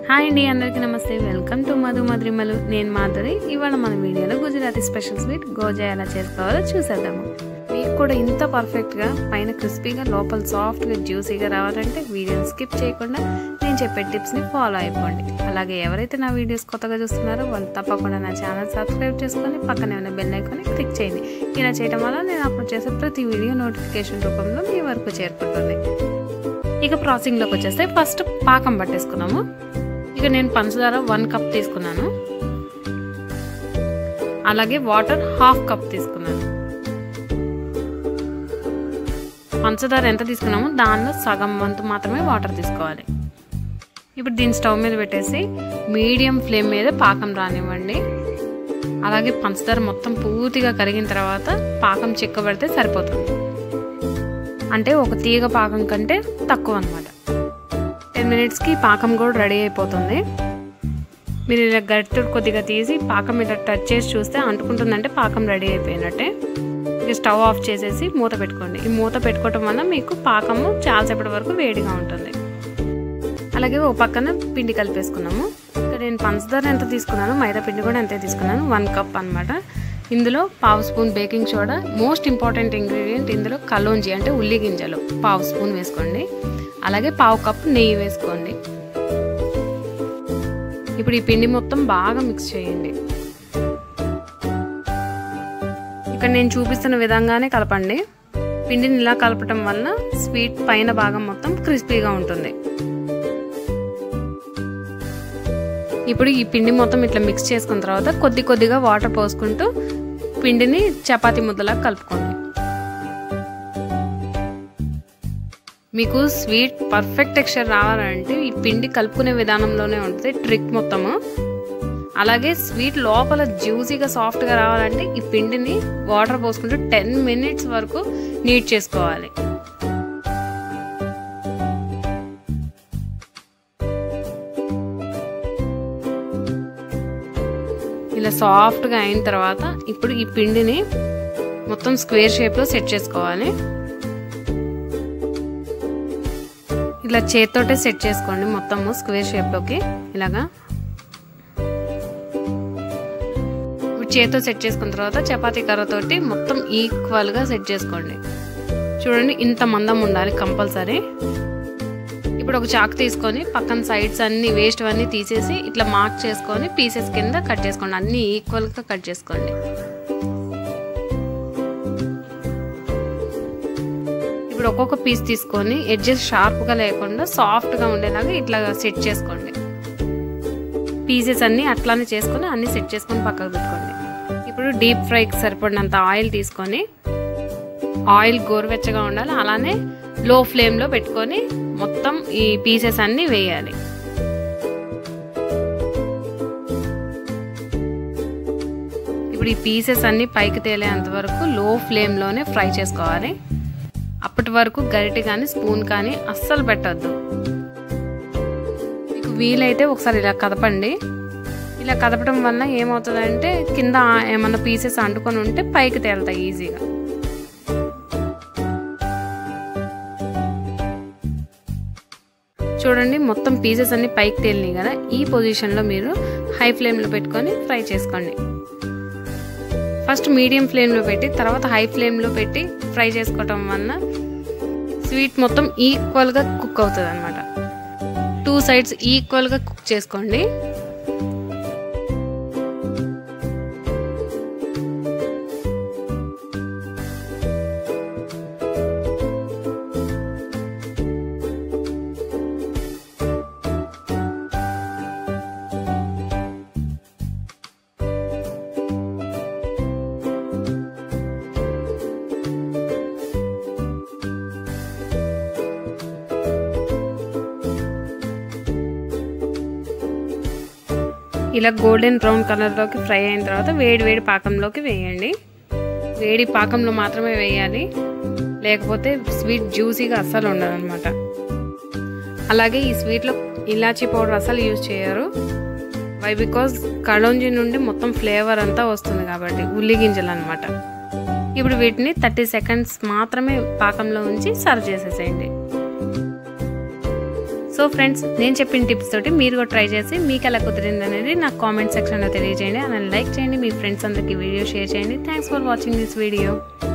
Hi అండి, అందరికీ నమస్తే. Welcome to Madhu Madhurimalu. నేను మాధురి. ఇవాళ మన వీడియోలో గుజరాతీ స్పెషల్ స్వీట్ గోజా ఎలా చేసుకోవాలో చూసేద్దాము. మీకు కూడా ఇంత పర్ఫెక్ట్గా పైన క్రిస్పీగా లోపల సాఫ్ట్గా జ్యూసీగా రావాలంటే వీడియోని స్కిప్ చేయకుండా నేను చెప్పే టిప్స్ని ఫాలో అయిపోండి. అలాగే ఎవరైతే నా వీడియోస్ కొత్తగా చూస్తున్నారో వాళ్ళు తప్పకుండా నా ఛానల్ సబ్స్క్రైబ్ చేసుకొని పక్కనే ఉన్న బెల్ ఐకాన్ని క్లిక్ చేయండి. ఇలా చేయడం వల్ల నేను అప్లోడ్ చేసే ప్రతి వీడియో నోటిఫికేషన్ రూపంలో మీ వరకు చేరుకుంటుంది. ఇక ప్రాసెసింగ్లోకి వచ్చేస్తే ఫస్ట్ పాకం పట్టేసుకున్నాము. ఇక నేను పంచదార 1 కప్ తీసుకున్నాను. అలాగే వాటర్ 1/2 కప్ తీసుకున్నాను. పంచదార ఎంత తీసుకున్నామో దానిలో సగం వంతు మాత్రమే వాటర్ తీసుకోవాలి. ఇప్పుడు దీన్ని స్టవ్ మీద పెట్టేసి మీడియం ఫ్లేమ్ మీద పాకం రానివ్వండి. అలాగే పంచదార మొత్తం పూర్తిగా కరిగిన తర్వాత పాకం చిక్కబడితే సరిపోతుంది. అంటే ఒక తీగ పాకం కంటే తక్కువ అన్నమాట. 10 మినిట్స్కి పాకం కూడా రెడీ అయిపోతుంది. మీరు ఇలా గట్టి కొద్దిగా తీసి పాకం ఇలా టచ్ చేసి చూస్తే అంటుకుంటుందంటే పాకం రెడీ అయిపోయినట్టే. ఇక స్టవ్ ఆఫ్ చేసేసి మూత పెట్టుకోండి. ఈ మూత పెట్టుకోవటం వల్ల మీకు పాకము చాలాసేపటి వరకు వేడిగా ఉంటుంది. అలాగే ఒక పక్కన పిండి కలిపేసుకున్నాము. ఇక్కడ నేను పంచదార ఎంత తీసుకున్నాను, మైదా పిండి కూడా అంతే తీసుకున్నాను. 1 కప్ అనమాట. ఇందులో 1/2 spoon baking soda, most important ingredient ఇందులో కలోంజీ అంటే ఉల్లి గింజలు 1/2 స్పూన్ వేసుకోండి. అలాగే 1/2 కప్ నెయ్యి వేసుకోండి. ఇప్పుడు ఈ పిండి మొత్తం బాగా మిక్స్ చేయండి. ఇక్కడ నేను చూపిస్తున్న విధంగానే కలపండి. పిండిని ఇలా కలపటం వల్ల స్వీట్ పైన భాగం మొత్తం క్రిస్పీగా ఉంటుంది. ఇప్పుడు ఈ పిండి మొత్తం ఇట్లా మిక్స్ చేసుకున్న తర్వాత కొద్ది కొద్దిగా వాటర్ పోసుకుంటూ పిండిని చపాతీ ముద్దలా కలుపుకోండి. మీకు స్వీట్ పర్ఫెక్ట్ టెక్స్చర్ రావాలంటే ఈ పిండి కలుపుకునే విధానంలోనే ఉంటుంది ట్రిక్ మొత్తము. అలాగే స్వీట్ లోపల జ్యూసీగా సాఫ్ట్గా రావాలంటే ఈ పిండిని వాటర్ పోసుకుంటూ 10 మినిట్స్ వరకు నీట్ చేసుకోవాలి. ఇలా సాఫ్ట్గా అయిన తర్వాత ఇప్పుడు ఈ పిండిని మొత్తం స్క్వేర్ షేప్లో సెట్ చేసుకోవాలి. ఇలా చేత్తోటే సెట్ చేసుకోండి మొత్తము స్క్వేర్ షేప్లోకి. ఇలాగా ఇప్పుడు చేత్తో సెట్ చేసుకున్న తర్వాత చపాతీ కర్రతోటి మొత్తం ఈక్వల్గా సెట్ చేసుకోండి. చూడండి, ఇంత మందం ఉండాలి కంపల్సరీ. ఇప్పుడు ఒక చాకు తీసుకొని పక్కన సైడ్స్ అన్ని వేస్ట్ అన్నీ తీసేసి ఇట్లా మార్క్ చేసుకొని పీసెస్ కింద కట్ చేసుకోండి. అన్నీ ఈక్వల్గా కట్ చేసుకోండి. ఇప్పుడు ఒక్కొక్క పీస్ తీసుకొని ఎడ్జెస్ షార్ప్గా లేకుండా సాఫ్ట్గా ఉండేలాగా ఇట్లా సెట్ చేసుకోండి. పీసెస్ అన్నీ అట్లానే చేసుకొని అన్నీ సెట్ చేసుకొని పక్కకు పెట్టుకోండి. ఇప్పుడు డీప్ ఫ్రైకి సరిపడినంత ఆయిల్ తీసుకొని, ఆయిల్ గోరువెచ్చగా ఉండాలి. అలానే లో ఫ్లేమ్లో పెట్టుకొని మొత్తం ఈ పీసెస్ అన్నీ వేయాలి. ఇప్పుడు ఈ పీసెస్ అన్నీ పైకి తేలేంత వరకు లో ఫ్లేమ్లోనే ఫ్రై చేసుకోవాలి. అప్పటి వరకు గరిటె కానీ స్పూన్ కానీ అస్సలు పెట్టద్దు. మీకు వీలైతే ఒకసారి ఇలా కదపండి. ఇలా కదపడం వల్ల ఏమవుతుందంటే కింద ఏమన్నా పీసెస్ అంటుకొని ఉంటే పైకి తేలుతాయి ఈజీగా. చూడండి, మొత్తం పీసెస్ అన్ని పైకి తేలినాయి కదా. ఈ పొజిషన్లో మీరు హై ఫ్లేమ్లో పెట్టుకొని ఫ్రై చేసుకోండి. ఫస్ట్ మీడియం ఫ్లేమ్లో పెట్టి తర్వాత హై ఫ్లేమ్లో పెట్టి ఫ్రై చేసుకోవటం వల్ల స్వీట్ మొత్తం ఈక్వల్గా కుక్ అవుతుంది అనమాట. 2 సైడ్స్ ఈక్వల్గా కుక్ చేసుకోండి. ఇలా గోల్డెన్ బ్రౌన్ కలర్లోకి ఫ్రై అయిన తర్వాత వేడి వేడి పాకంలోకి వేయండి. వేడి పాకంలో మాత్రమే వేయాలి, లేకపోతే స్వీట్ జ్యూసీగా అస్సలు ఉండదు అనమాట. అలాగే ఈ స్వీట్లో ఇలాచీ పౌడర్ అస్సలు యూజ్ చేయరు. వై బికాజ్ కలోంజీ నుండి మొత్తం ఫ్లేవర్ అంతా వస్తుంది కాబట్టి, ఉల్లి గింజలు అనమాట. ఇప్పుడు వీటిని 30 సెకండ్స్ మాత్రమే పాకంలో ఉంచి సర్వ్ చేసేసేయండి. సో ఫ్రెండ్స్, నేను చెప్పిన టిప్స్ తోటి మీరు కూడా ట్రై చేసి మీకు ఎలా కుదిరింది అనేది నాకు కామెంట్ సెక్షన్లో తెలియజేయండి. అలానే లైక్ చేయండి, మీ ఫ్రెండ్స్ అందరికీ వీడియో షేర్ చేయండి. Thanks for watching this video.